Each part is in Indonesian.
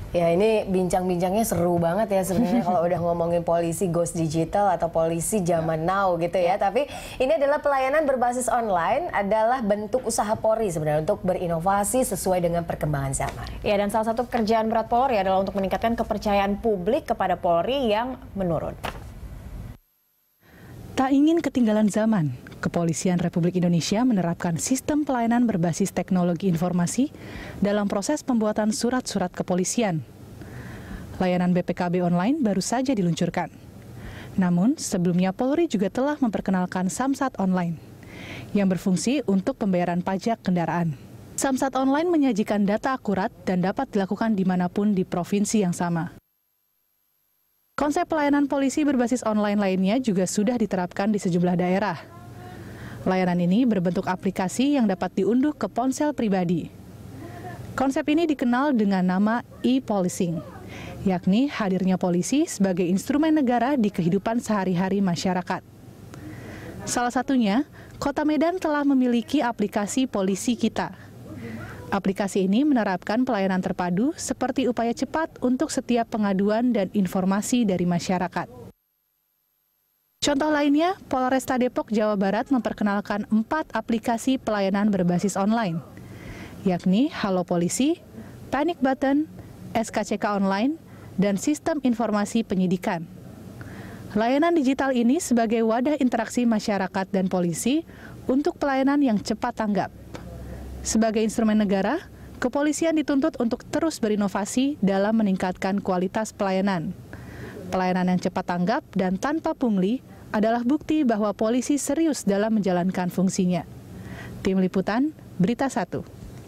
Ya, ini bincang-bincangnya seru banget ya sebenarnya kalau udah ngomongin polisi ghost digital atau polisi zaman now gitu ya. Tapi ini adalah pelayanan berbasis online adalah bentuk usaha Polri sebenarnya untuk berinovasi sesuai dengan perkembangan zaman. Ya, dan salah satu pekerjaan berat Polri adalah untuk meningkatkan kepercayaan publik kepada Polri yang menurun. Tak ingin ketinggalan zaman, Kepolisian Republik Indonesia menerapkan sistem pelayanan berbasis teknologi informasi dalam proses pembuatan surat-surat kepolisian. Layanan BPKB online baru saja diluncurkan. Namun, sebelumnya Polri juga telah memperkenalkan Samsat Online, yang berfungsi untuk pembayaran pajak kendaraan. Samsat Online menyajikan data akurat dan dapat dilakukan dimanapun di provinsi yang sama. Konsep pelayanan polisi berbasis online lainnya juga sudah diterapkan di sejumlah daerah. Layanan ini berbentuk aplikasi yang dapat diunduh ke ponsel pribadi. Konsep ini dikenal dengan nama e-policing, yakni hadirnya polisi sebagai instrumen negara di kehidupan sehari-hari masyarakat. Salah satunya, Kota Medan telah memiliki aplikasi Polisi Kita. Aplikasi ini menerapkan pelayanan terpadu seperti upaya cepat untuk setiap pengaduan dan informasi dari masyarakat. Contoh lainnya, Polresta Depok, Jawa Barat memperkenalkan 4 aplikasi pelayanan berbasis online, yakni Halo Polisi, Panic Button, SKCK Online, dan Sistem Informasi Penyidikan. Layanan digital ini sebagai wadah interaksi masyarakat dan polisi untuk pelayanan yang cepat tanggap. Sebagai instrumen negara, kepolisian dituntut untuk terus berinovasi dalam meningkatkan kualitas pelayanan. Pelayanan yang cepat tanggap dan tanpa pungli adalah bukti bahwa polisi serius dalam menjalankan fungsinya. Tim Liputan, Berita 1.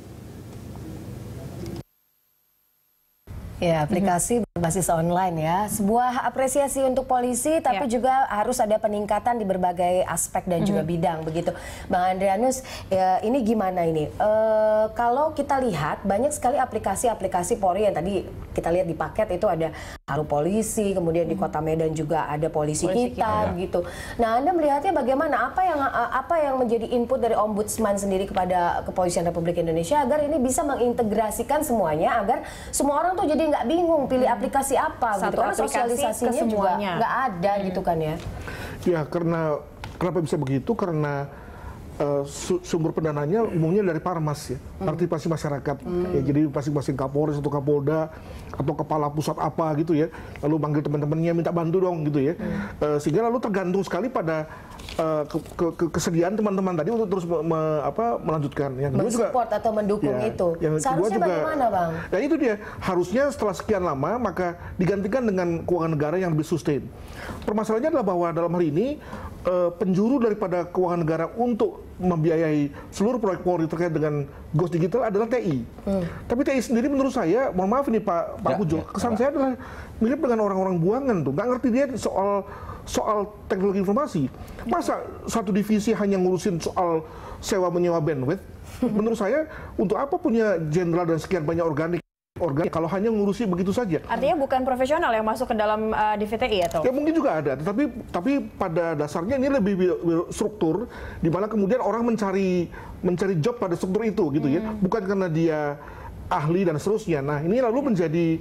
Ya, aplikasi berbasis online ya. Sebuah apresiasi untuk polisi, tapi juga harus ada peningkatan di berbagai aspek dan juga bidang begitu. Bang Andrianus, ya, ini gimana ini? Kalau kita lihat banyak sekali aplikasi-aplikasi Polri yang tadi kita lihat di paket itu ada Halo Polisi, kemudian di Kota Medan juga ada Polisi Kita gitu. Nah, Anda melihatnya bagaimana? Apa yang menjadi input dari Ombudsman sendiri kepada Kepolisian Republik Indonesia agar ini bisa mengintegrasikan semuanya, agar semua orang tuh jadi nggak bingung pilih aplikasi apa gitu, karena sosialisasinya juga nggak ada gitu kan ya. Ya, karena kenapa bisa begitu? Karena sumber pendananya umumnya dari Parmas ya, partisipasi masyarakat. Ya, jadi masing-masing Kapolres atau Kapolda atau kepala pusat apa gitu ya, lalu manggil teman-temannya minta bantu dong gitu ya. Sehingga lalu tergantung sekali pada kesediaan teman-teman tadi untuk terus melanjutkan. Yang kedua juga mensupport atau mendukung ya, itu. Seharusnya juga, bagaimana Bang? Dan itu dia, harusnya setelah sekian lama maka digantikan dengan keuangan negara yang lebih sustain. Permasalahannya adalah bahwa dalam hal ini penjuru daripada keuangan negara untuk membiayai seluruh proyek Polri terkait dengan Ghost Digital adalah TI. Tapi TI sendiri menurut saya, mohon maaf ini Pak Pujo, kesan saya adalah mirip dengan orang-orang buangan tuh, nggak ngerti dia soal teknologi informasi. Masa satu divisi hanya ngurusin soal sewa menyewa bandwidth? Menurut saya, untuk apa punya jenderal dan sekian banyak organik kalau hanya ngurusi begitu saja? Artinya bukan profesional yang masuk ke dalam DVTI atau? Ya mungkin juga ada, tapi pada dasarnya ini lebih struktur, di mana kemudian orang mencari job pada struktur itu gitu ya, bukan karena dia ahli dan seterusnya. Nah, ini lalu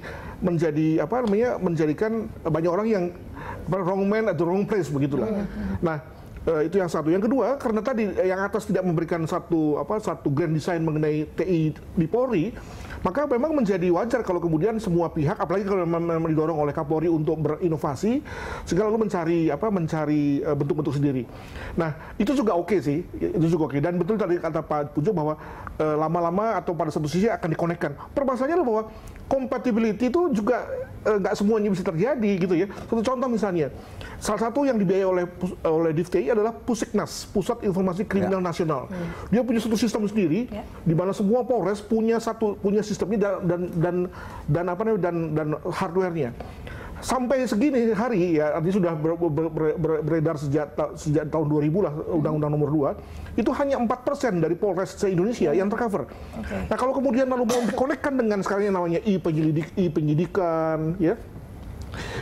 menjadikan banyak orang yang wrong man atau wrong place begitulah. Nah, itu yang satu. Yang kedua, karena tadi yang atas tidak memberikan satu grand design mengenai TI di Polri, maka memang menjadi wajar kalau kemudian semua pihak, apalagi kalau memang didorong oleh Kapolri untuk berinovasi, sehingga lalu mencari bentuk-bentuk sendiri. Nah, itu juga oke sih, itu juga oke. Dan betul tadi kata Pak Pujo bahwa lama-lama atau pada satu sisi akan dikonekkan. Permasalahannya adalah bahwa compatibility itu juga nggak semuanya bisa terjadi gitu ya. Satu contoh misalnya, salah satu yang dibiayai oleh DIVTI adalah Pusiknas, Pusat Informasi Kriminal Nasional. Dia punya satu sistem sendiri, di mana semua Polres punya sistemnya dan hardware-nya. Sampai segini hari ya, artinya sudah beredar sejak tahun 2000 lah, Undang-Undang Nomor 2, itu hanya 4% dari Polres se-Indonesia yang tercover. Nah, kalau kemudian lalu mau dikonekkan dengan sekarang yang namanya e-penyidikan, ya,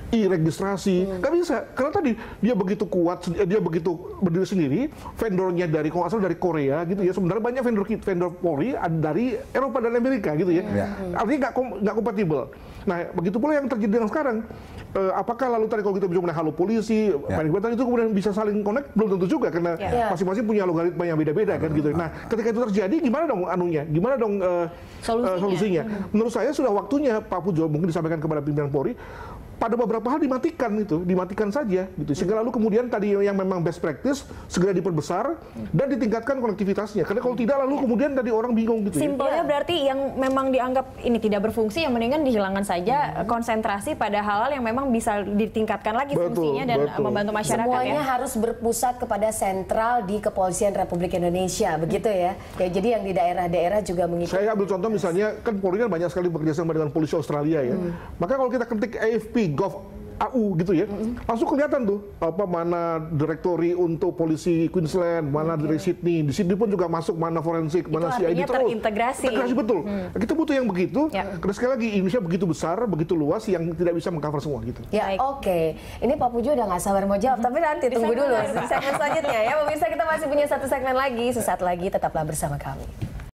e-registrasi, nggak bisa. Karena tadi dia begitu kuat, dia begitu berdiri sendiri, vendornya dari kalau asal dari Korea gitu ya. Sebenarnya banyak vendor Polri dari Eropa dan Amerika gitu ya. Artinya nggak kompatibel. Nah, begitu pula yang terjadi dengan sekarang. Apakah lalu tadi kalau kita bicara halo polisi, panic itu kemudian bisa saling connect? Belum tentu juga karena masing-masing punya logaritma yang beda-beda kan gitu. Nah, ketika itu terjadi gimana dong anunya? Gimana dong solusinya? Menurut saya sudah waktunya Pak Pujo mungkin disampaikan kepada pimpinan Polri pada beberapa hal dimatikan saja gitu. Sehingga lalu kemudian tadi yang memang best practice segera diperbesar dan ditingkatkan konektivitasnya. Karena kalau tidak lalu kemudian tadi orang bingung gitu. Simpelnya berarti yang memang dianggap ini tidak berfungsi yang mendingan dihilangkan saja, konsentrasi pada hal-hal yang memang bisa ditingkatkan lagi fungsinya dan membantu masyarakat. Semuanya harus berpusat kepada sentral di Kepolisian Republik Indonesia, begitu ya. Ya jadi yang di daerah-daerah juga mengikuti. Saya ambil contoh misalnya kan Polri kan banyak sekali bekerjasama dengan polisi Australia ya. Maka kalau kita ketik AFP Gov.au gitu ya, langsung kelihatan tuh mana direktori untuk polisi Queensland, mana dari Sydney. Di Sydney pun juga masuk mana forensik, mana CID terus. Terintegrasi. Integrasi betul. Kita butuh yang begitu. Karena sekali lagi Indonesia begitu besar, begitu luas yang tidak bisa mengcover semua gitu. Ya oke. Ini Pak Pujo udah nggak sabar mau jawab, tapi nanti tunggu dulu segmen selanjutnya ya. Pemirsa kita masih punya satu segmen lagi. Sesaat lagi tetaplah bersama kami.